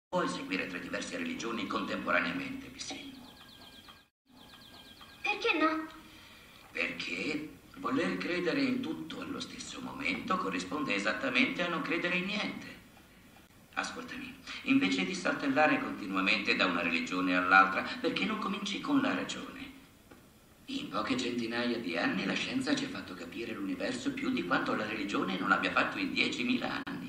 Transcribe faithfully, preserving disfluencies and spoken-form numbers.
puoi seguire tre diverse religioni contemporaneamente, Missy. Perché no? Perché voler credere in tutto allo stesso momento corrisponde esattamente a non credere in niente. Ascoltami, invece di saltellare continuamente da una religione all'altra, perché non cominci con la ragione? In poche centinaia di anni la scienza ci ha fatto capire l'universo più di quanto la religione non abbia fatto in diecimila anni.